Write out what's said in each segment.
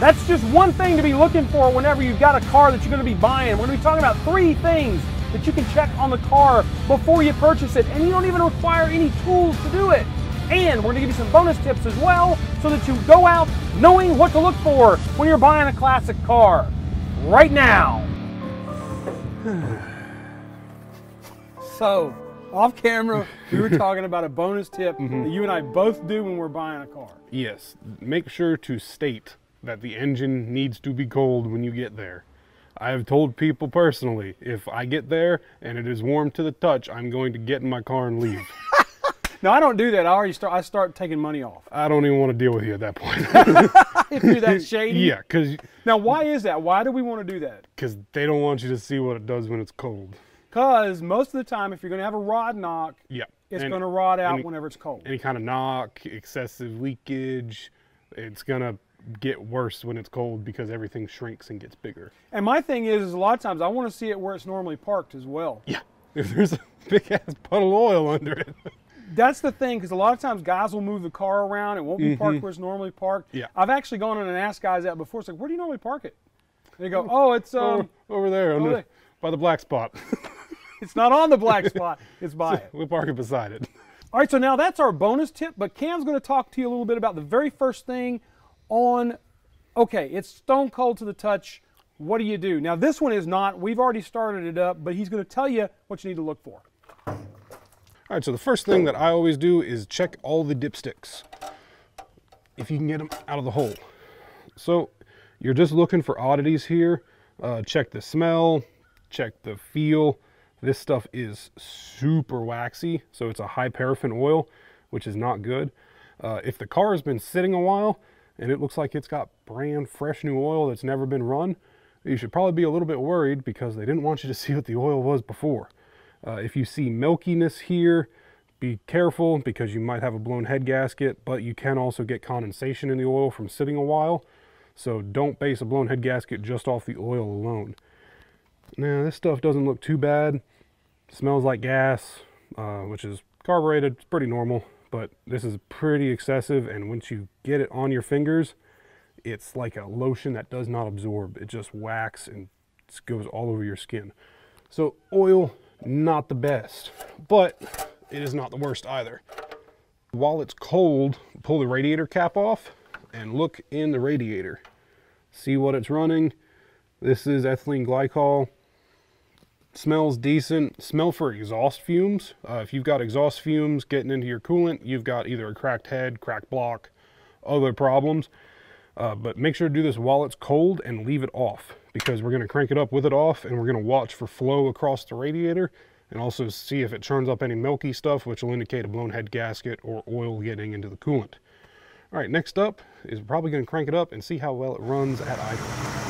That's just one thing to be looking for whenever you've got a car that you're going to be buying. We're going to be talking about 3 things that you can check on the car before you purchase it, and you don't even require any tools to do it. And we're going to give you some bonus tips as well so that you go out knowing what to look for when you're buying a classic car. Right now. So, off camera, we were talking about a bonus tip that you and I both do when we're buying a car. Yes, make sure to state that the engine needs to be cold when you get there. I have told people personally, if I get there and it is warm to the touch, I'm going to get in my car and leave. No, I don't do that. I start taking money off. I don't even want to deal with you at that point. If you're that shady? Yeah, because... Now, why is that? Why do we want to do that? Because they don't want you to see what it does when it's cold. Because most of the time, if you're going to have a rod knock, it's going to rod out whenever it's cold. Any kind of knock, excessive leakage, it's going to get worse when it's cold because everything shrinks and gets bigger. And my thing is a lot of times I want to see it where it's normally parked as well. Yeah, if there's a big ass puddle of oil under it. That's the thing, because a lot of times guys will move the car around. It won't be parked where it's normally parked. Yeah. I've actually gone in and asked guys that before. It's like, where do you normally park it? And they go, oh, it's over there, by the black spot. It's not on the black spot. It's by it. We'll park it beside it. All right, so now that's our bonus tip, but Cam's going to talk to you a little bit about the very first thing on, okay, it's stone cold to the touch. What do you do? Now, this one is not. We've already started it up, but he's going to tell you what you need to look for. All right, so the first thing that I always do is check all the dipsticks, if you can get them out of the hole. So you're just looking for oddities here. Check the smell, check the feel. This stuff is super waxy, so it's a high paraffin oil, which is not good. If the car has been sitting a while and it looks like it's got brand fresh new oil that's never been run, you should probably be a little bit worried because they didn't want you to see what the oil was before. If you see milkiness here, be careful because you might have a blown head gasket, but you can also get condensation in the oil from sitting a while. So don't base a blown head gasket just off the oil alone. Now, this stuff doesn't look too bad. Smells like gas, which is carbureted. It's pretty normal, but this is pretty excessive, and once you get it on your fingers, it's like a lotion that does not absorb. It just whacks and goes all over your skin. So oil, not the best, but it is not the worst either. While it's cold, pull the radiator cap off and look in the radiator. See what it's running. This is ethylene glycol. Smells decent. Smell for exhaust fumes. If you've got exhaust fumes getting into your coolant, you've got either a cracked head, cracked block, other problems. But make sure to do this while it's cold and leave it off, because we're going to crank it up with it off and we're going to watch for flow across the radiator and also see if it churns up any milky stuff, which will indicate a blown head gasket or oil getting into the coolant. All right, next up is we're probably going to crank it up and see how well it runs at idle.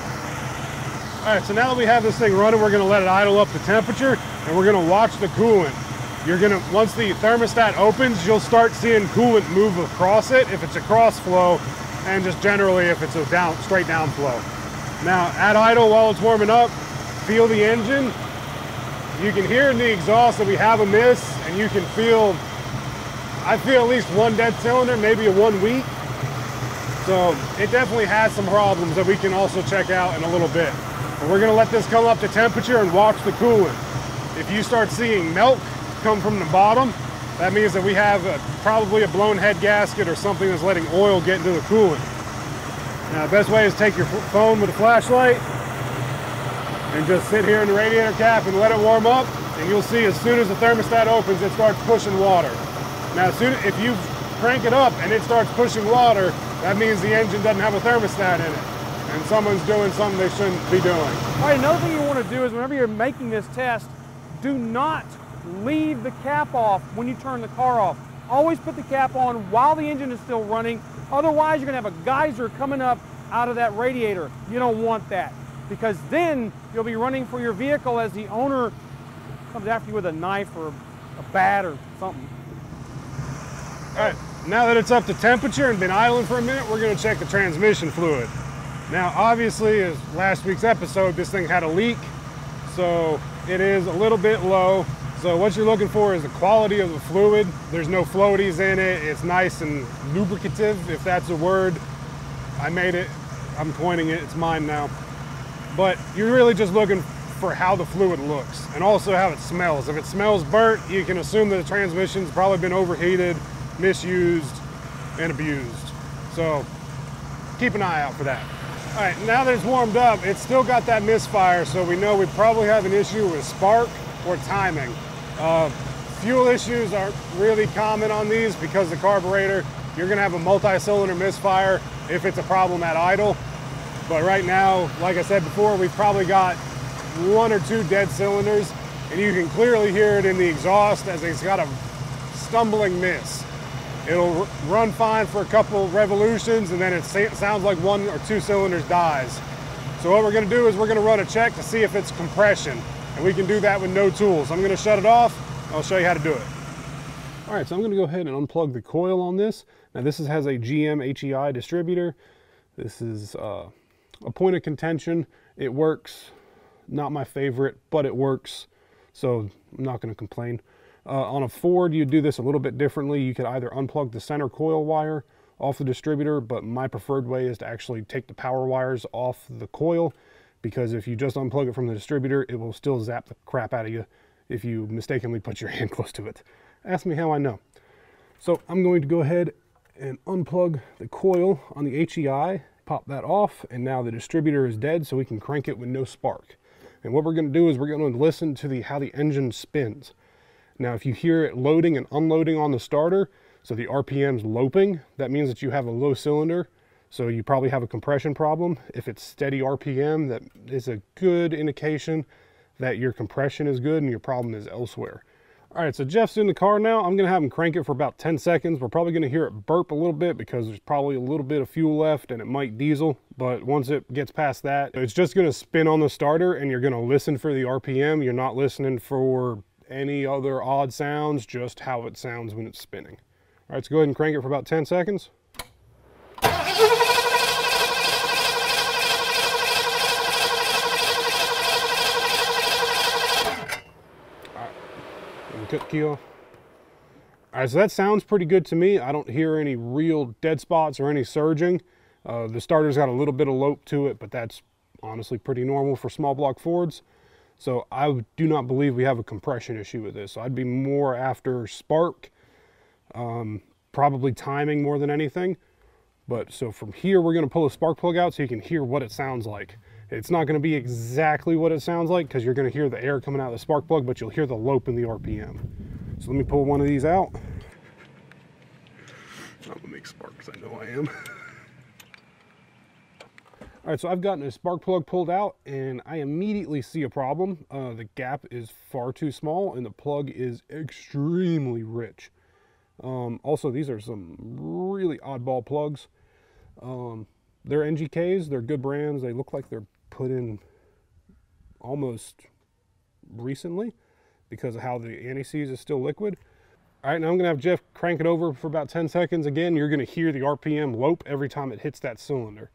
All right, so now that we have this thing running, we're going to let it idle up to temperature and we're going to watch the coolant. You're going to, once the thermostat opens, you'll start seeing coolant move across it if it's a cross flow, and just generally if it's a straight down flow. Now, at idle while it's warming up, feel the engine. You can hear in the exhaust that we have a miss, and you can feel, I feel at least one dead cylinder, maybe a 1 week. So it definitely has some problems that we can also check out in a little bit. But we're gonna let this come up to temperature and watch the coolant. If you start seeing milk come from the bottom, that means that we have probably a blown head gasket or something that's letting oil get into the coolant. Now, the best way is take your phone with a flashlight and just sit here in the radiator cap and let it warm up, and you'll see as soon as the thermostat opens, it starts pushing water. Now, if you crank it up and it starts pushing water, that means the engine doesn't have a thermostat in it, and someone's doing something they shouldn't be doing. All right, another thing you want to do is whenever you're making this test, do not leave the cap off when you turn the car off. Always put the cap on while the engine is still running. Otherwise, you're going to have a geyser coming up out of that radiator. You don't want that, because then you'll be running for your vehicle as the owner comes after you with a knife or a bat or something. All right, now that it's up to temperature and been idling for a minute, we're going to check the transmission fluid. Now, obviously, as last week's episode, this thing had a leak, so it is a little bit low. So what you're looking for is the quality of the fluid. There's no floaties in it. It's nice and lubricative, if that's a word. I made it I'm pointing it, it's mine now. But you're really just looking for how the fluid looks and also how it smells. If it smells burnt, you can assume that the transmission's probably been overheated, misused, and abused. So keep an eye out for that. All right, now that it's warmed up, it's still got that misfire, so we know we probably have an issue with spark or timing. Fuel issues are really common on these because the carburetor, you're gonna have a multi-cylinder misfire if it's a problem at idle. But right now, like I said before, we've probably got 1 or 2 dead cylinders, and you can clearly hear it in the exhaust as it's got a stumbling miss. It'll run fine for a couple revolutions, and then it sounds like 1 or 2 cylinders dies. So what we're gonna do is we're gonna run a check to see if it's compression, and we can do that with no tools. I'm gonna shut it off, and I'll show you how to do it. All right, so I'm gonna go ahead and unplug the coil on this. Now this has a GM HEI distributor. This is a point of contention. It works, not my favorite, but it works, so I'm not gonna complain. On a Ford, you do this a little bit differently. You could either unplug the center coil wire off the distributor, but my preferred way is to actually take the power wires off the coil, because if you just unplug it from the distributor, it will still zap the crap out of you if you mistakenly put your hand close to it. Ask me how I know. So I'm going to go ahead and unplug the coil on the HEI, pop that off, and now the distributor is dead, so we can crank it with no spark. And what we're going to do is we're going to listen to how the engine spins. Now, if you hear it loading and unloading on the starter, so the RPM's loping, that means that you have a low cylinder, so you probably have a compression problem. If it's steady RPM, that is a good indication that your compression is good and your problem is elsewhere. All right, so Jeff's in the car now. I'm gonna have him crank it for about 10 seconds. We're probably gonna hear it burp a little bit because there's probably a little bit of fuel left and it might diesel, but once it gets past that, it's just gonna spin on the starter and you're gonna listen for the RPM. You're not listening for any other odd sounds, just how it sounds when it's spinning. All right, so go ahead and crank it for about 10 seconds. All right, and cut the key off. All right, so that sounds pretty good to me. I don't hear any real dead spots or any surging. The starter's got a little bit of lope to it, but that's honestly pretty normal for small block Fords. So I do not believe we have a compression issue with this. So I'd be more after spark, probably timing more than anything. But so from here, we're gonna pull a spark plug out so you can hear what it sounds like. It's not gonna be exactly what it sounds like because you're gonna hear the air coming out of the spark plug, but you'll hear the lope in the RPM. So let me pull one of these out. I'm gonna make sparks, I know I am. All right, so I've gotten a spark plug pulled out and I immediately see a problem. The gap is far too small and the plug is extremely rich. Also, these are some really oddball plugs. They're NGKs, they're good brands. They look like they're put in almost recently because of how the anti-seize is still liquid. All right, now I'm gonna have Jeff crank it over for about 10 seconds. Again, you're gonna hear the RPM lope every time it hits that cylinder.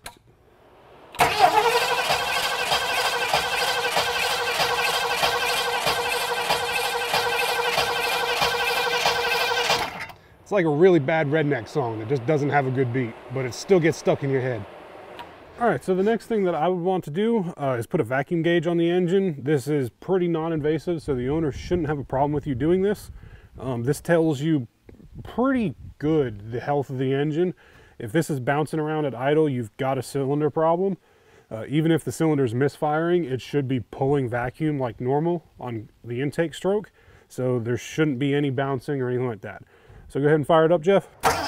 It's like a really bad redneck song that just doesn't have a good beat, but it still gets stuck in your head. All right, so the next thing that I would want to do is put a vacuum gauge on the engine. This is pretty non-invasive, so the owner shouldn't have a problem with you doing this. This tells you pretty good the health of the engine. If this is bouncing around at idle, you've got a cylinder problem. Even if the cylinder is misfiring, it should be pulling vacuum like normal on the intake stroke. So there shouldn't be any bouncing or anything like that. So go ahead and fire it up, Jeff.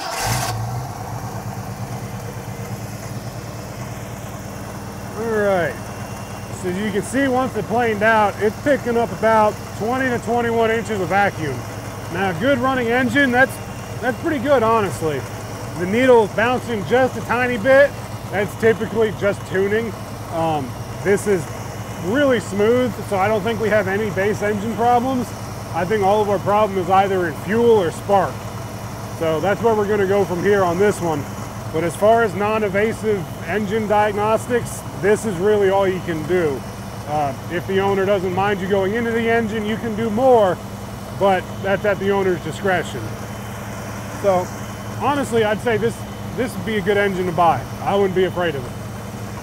All right. So as you can see, once it planed out, it's picking up about 20 to 21 inches of vacuum. Now, a good running engine, that's pretty good, honestly. The needle is bouncing just a tiny bit. That's typically just tuning. This is really smooth, so I don't think we have any base engine problems. I think all of our problem is either in fuel or spark. So that's where we're gonna go from here on this one. But as far as non-invasive engine diagnostics, this is really all you can do. If the owner doesn't mind you going into the engine, you can do more, but that's at the owner's discretion. So honestly, I'd say this would be a good engine to buy. I wouldn't be afraid of it.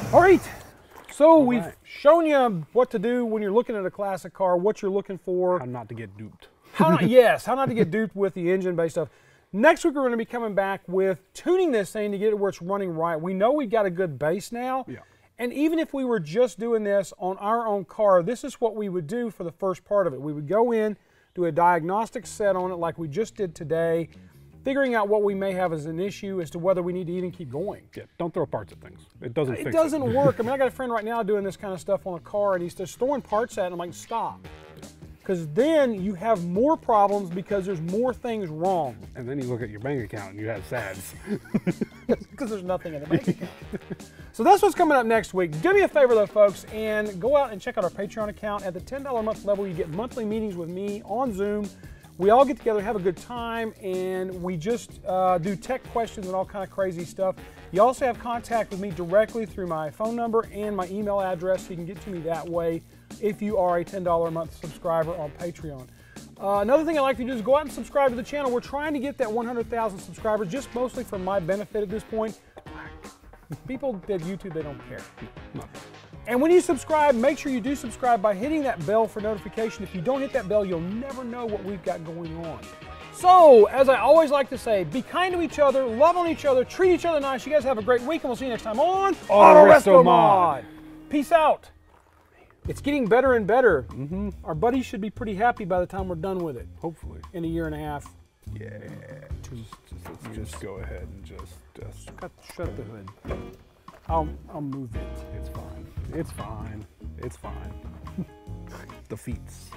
All right. So we've right. shown you what to do when you're looking at a classic car, what you're looking for. How not to get duped. How not to get duped with the engine-based stuff. Next week, we're going to be coming back with tuning this thing to get it where it's running right. We know we've got a good base now. Yeah. And even if we were just doing this on our own car, this is what we would do for the first part of it. We would go in, do a diagnostic set on it like we just did today, figuring out what we may have as an issue as to whether we need to even keep going. Yeah, don't throw parts at things. It doesn't fix it. It doesn't work. I mean, I got a friend right now doing this kind of stuff on a car, and he's just throwing parts at it, and I'm like, stop. Because then you have more problems because there's more things wrong. And then you look at your bank account and you have SADs. Because there's nothing in the bank account. So that's what's coming up next week. Do me a favor though, folks, and go out and check out our Patreon account. At the $10 a month level, you get monthly meetings with me on Zoom. We all get together, have a good time, and we just do tech questions and all kind of crazy stuff. You also have contact with me directly through my phone number and my email address, so you can get to me that way if you are a $10 a month subscriber on Patreon. Another thing I like to do is go out and subscribe to the channel. We're trying to get that 100,000 subscribers, just mostly for my benefit at this point. People at YouTube, they don't care. And when you subscribe, make sure you do subscribe by hitting that bell for notification. If you don't hit that bell, you'll never know what we've got going on. So, as I always like to say, be kind to each other, love on each other, treat each other nice. You guys have a great week, and we'll see you next time on Autorestomod. Peace out. It's getting better and better. Our buddies should be pretty happy by the time we're done with it. Hopefully. In a year and a half. Yeah. Let's just go ahead and just Shut the hood. I'll move it. It's fine. It's fine. It's fine. The feets.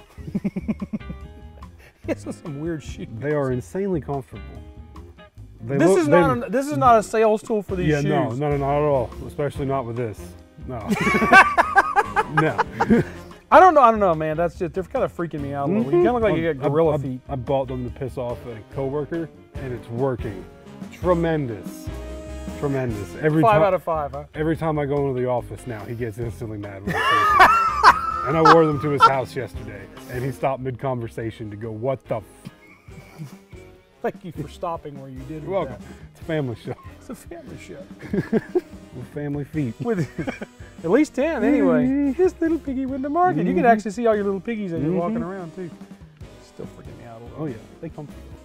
This is some weird shoes. They are insanely comfortable. This is not a sales tool for these shoes. Yeah, no, not at all. Especially not with this. No. No. I don't know, man. That's just, they're kind of freaking me out a little. You kind of look like you got gorilla feet. I bought them to piss off a coworker, and it's working. Tremendous. Tremendous. 5 out of 5, huh? Every time I go into the office now, he gets instantly mad when I say and I wore them to his house yesterday, and he stopped mid-conversation to go, what the f? Thank you for stopping where you did. You're welcome. That. It's a family show. It's a family show. With family feet. With at least 10, anyway. This little piggy went to market. You can actually see all your little piggies as you're walking around, too. Still freaking me out a little. Oh, yeah. They come.